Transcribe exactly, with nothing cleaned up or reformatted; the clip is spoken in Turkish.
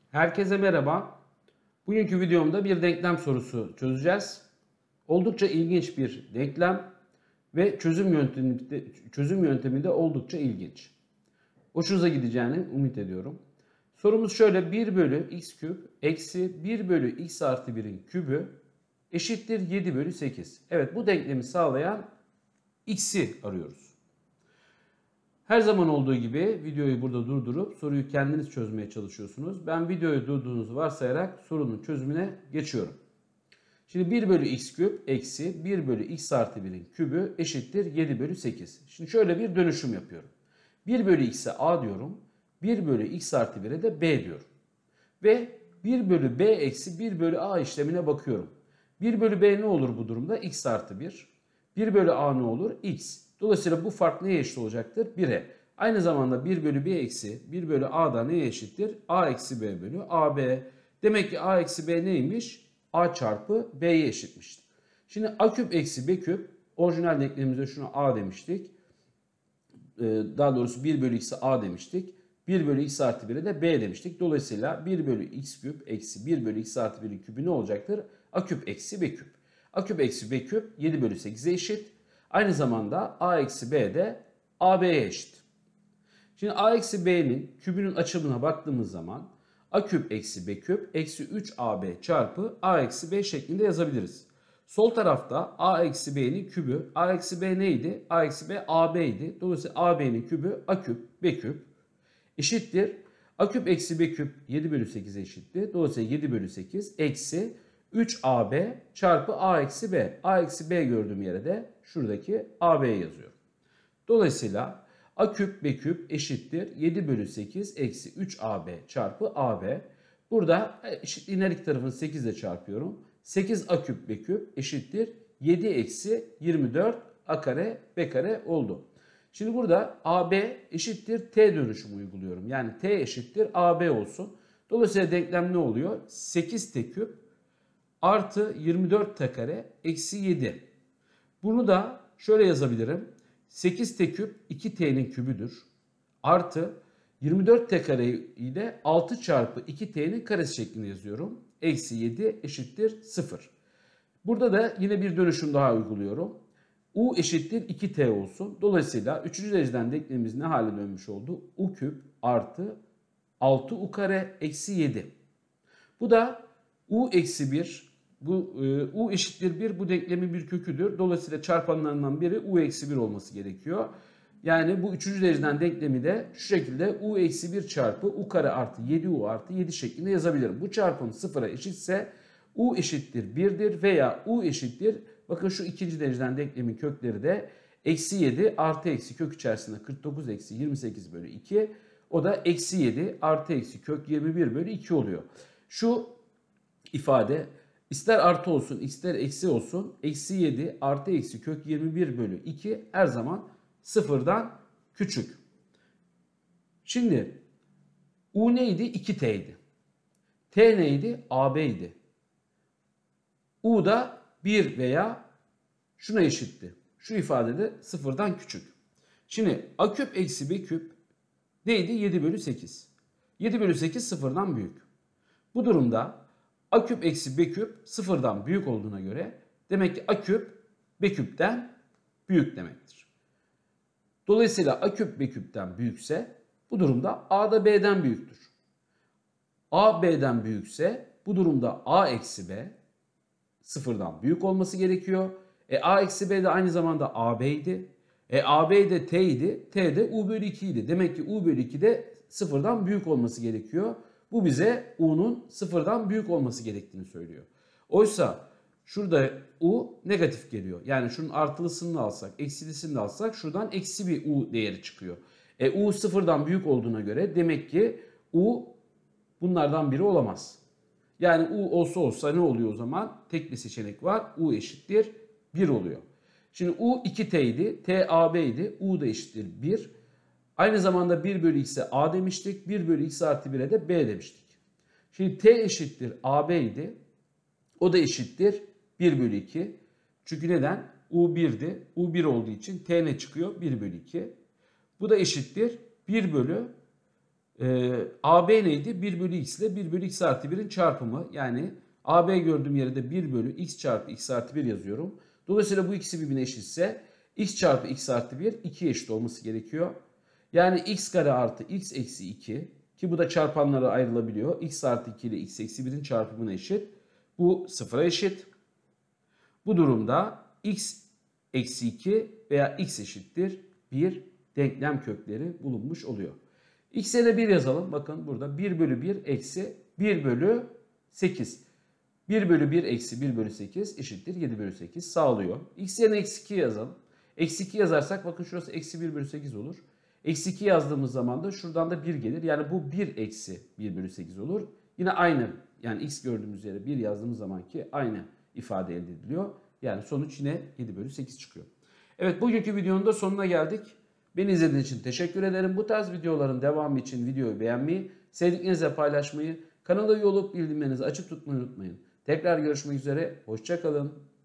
Herkese merhaba. Bugünkü videomda bir denklem sorusu çözeceğiz. Oldukça ilginç bir denklem ve çözüm yöntemi de, çözüm yöntemi de oldukça ilginç. Hoşunuza gideceğini umut ediyorum. Sorumuz şöyle: bir bölü x küp eksi bir bölü x artı birin kübü eşittir yedi bölü sekiz. Evet, bu denklemi sağlayan x'i arıyoruz. Her zaman olduğu gibi videoyu burada durdurup soruyu kendiniz çözmeye çalışıyorsunuz. Ben videoyu durduğunuzu varsayarak sorunun çözümüne geçiyorum. Şimdi bir bölü x küp eksi bir bölü x artı birin kübü eşittir yedi bölü sekiz. Şimdi şöyle bir dönüşüm yapıyorum. bir bölü x'e a diyorum. bir bölü x artı bire de b diyorum. Ve bir bölü b eksi bir bölü a işlemine bakıyorum. bir bölü b ne olur bu durumda? X artı bir. bir bölü a ne olur? X. Dolayısıyla bu fark neye eşit olacaktır? bire. Aynı zamanda bir bölü b eksi bir bölü a da neye eşittir? A eksi b bölü ab. Demek ki a eksi b neymiş? A çarpı b'ye eşitmiştir. Şimdi a küp eksi b küp, orijinal denklemimizde şuna a demiştik. Daha doğrusu bir bölü x'e a demiştik. bir bölü x artı bire de b demiştik. Dolayısıyla bir bölü x küp eksi bir bölü x artı birin kübü ne olacaktır? A küp eksi b küp. A küp eksi b küp yedi bölü sekize eşit. Aynı zamanda a eksi b de a b'ye eşit. Şimdi a eksi b'nin kübünün açılımına baktığımız zaman a küp eksi b küp eksi üç a b çarpı a eksi b şeklinde yazabiliriz. Sol tarafta a eksi b'nin kübü, a eksi b neydi? A eksi b ab'ydi. Dolayısıyla ab'nin kübü a küp b küp eşittir. A küp eksi b küp yedi bölü sekize eşitti. Dolayısıyla yedi bölü sekiz eksi üç a b çarpı a eksi b. A eksi b gördüğüm yere de şuradaki ab'ye yazıyorum. Dolayısıyla a küp b küp eşittir yedi bölü sekiz eksi üç a b çarpı ab. Burada eşitliğin her iki tarafını sekiz ile çarpıyorum. sekiz a küp b küp eşittir yedi eksi yirmi dört a kare b kare oldu. Şimdi burada a b eşittir t dönüşümü uyguluyorum. Yani t eşittir a b olsun. Dolayısıyla denklem ne oluyor? sekiz t küp artı yirmi dört t kare eksi yedi. Bunu da şöyle yazabilirim. sekiz t küp iki t'nin kübüdür. Artı yirmi dört t kare ile altı çarpı iki t'nin karesi şeklinde yazıyorum. Eksi yedi eşittir sıfır. Burada da yine bir dönüşüm daha uyguluyorum. U eşittir iki t olsun. Dolayısıyla üçüncü dereceden denklemimiz ne hale dönmüş oldu? U küp artı altı u kare eksi yedi. Bu da u eksi bir. Bu e, u eşittir bir, bu denklemin bir köküdür. Dolayısıyla çarpanlarından biri u eksi bir olması gerekiyor. Yani bu üçüncü dereceden denklemi de şu şekilde u eksi bir çarpı u kare artı yedi u artı yedi şeklinde yazabilirim. Bu çarpım sıfıra eşitse u eşittir birdir veya u eşittir, bakın şu ikinci dereceden denklemin kökleri de eksi yedi artı eksi kök içerisinde kırk dokuz eksi yirmi sekiz bölü iki. O da eksi yedi artı eksi kök yirmi bir bölü iki oluyor. Şu ifade ister artı olsun ister eksi olsun, eksi yedi artı eksi kök yirmi bir bölü iki her zaman sıfırdan küçük. Şimdi u neydi? iki t'ydi. T neydi? A B'ydi. U da bir veya şuna eşitti. Şu ifadede sıfırdan küçük. Şimdi a küp eksi b küp neydi? yedi bölü sekiz. yedi bölü sekiz sıfırdan büyük. Bu durumda a küp eksi b küp sıfırdan büyük olduğuna göre demek ki a küp b küpten büyük demektir. Dolayısıyla a küp b küpten büyükse bu durumda a da b'den büyüktür. A b'den büyükse bu durumda a eksi b sıfırdan büyük olması gerekiyor. E a eksi b de aynı zamanda ab'ydi. E ab de t idi. T de u bölü iki idi. Demek ki u bölü iki de sıfırdan büyük olması gerekiyor. Bu bize u'nun sıfırdan büyük olması gerektiğini söylüyor. Oysa şurada u negatif geliyor. Yani şunun artılısını alsak, eksilisini de alsak şuradan eksi bir u değeri çıkıyor. E u sıfırdan büyük olduğuna göre demek ki u bunlardan biri olamaz. Yani u olsa olsa ne oluyor o zaman? Tek bir seçenek var. U eşittir bir oluyor. Şimdi u iki t idi. T a b'ydi. U da eşittir bir. Aynı zamanda bir bölü x'e a demiştik. bir bölü x artı bire de b demiştik. Şimdi t eşittir a b idi. O da eşittir bir bölü iki. Çünkü neden? U bir'di. U bir olduğu için t ne çıkıyor? bir bölü iki. Bu da eşittir bir bölü Ee, A B neydi? bir bölü x ile bir bölü x artı bir'in çarpımı. Yani A B gördüğüm yere de bir bölü x çarpı x artı bir yazıyorum. Dolayısıyla bu ikisi birbirine eşitse x çarpı x artı bir ikiye eşit olması gerekiyor. Yani x kare artı x eksi iki ki bu da çarpanlara ayrılabiliyor. X artı iki ile x eksi bir'in çarpımına eşit. Bu sıfıra eşit. Bu durumda x eksi iki veya x eşittir bir denklem kökleri bulunmuş oluyor. X'e de bir yazalım. Bakın burada bir bölü bir eksi bir bölü sekiz. bir bölü bir eksi bir bölü sekiz eşittir yedi bölü sekiz sağlıyor. X yerine eksi iki yazalım. Eksi iki yazarsak bakın şurası eksi bir bölü sekiz olur. Eksi iki yazdığımız zaman da şuradan da bir gelir. Yani bu bir eksi bir bölü sekiz olur. Yine aynı, yani x gördüğümüz yere bir yazdığımız zaman ki aynı ifade elde ediliyor. Yani sonuç yine yedi bölü sekiz çıkıyor. Evet, bugünkü videonun da sonuna geldik. Beni izlediğiniz için teşekkür ederim. Bu tarz videoların devamı için videoyu beğenmeyi, sevdiklerinizle paylaşmayı, kanala üye olup bildirimlerinizi açık tutmayı unutmayın. Tekrar görüşmek üzere, hoşça kalın.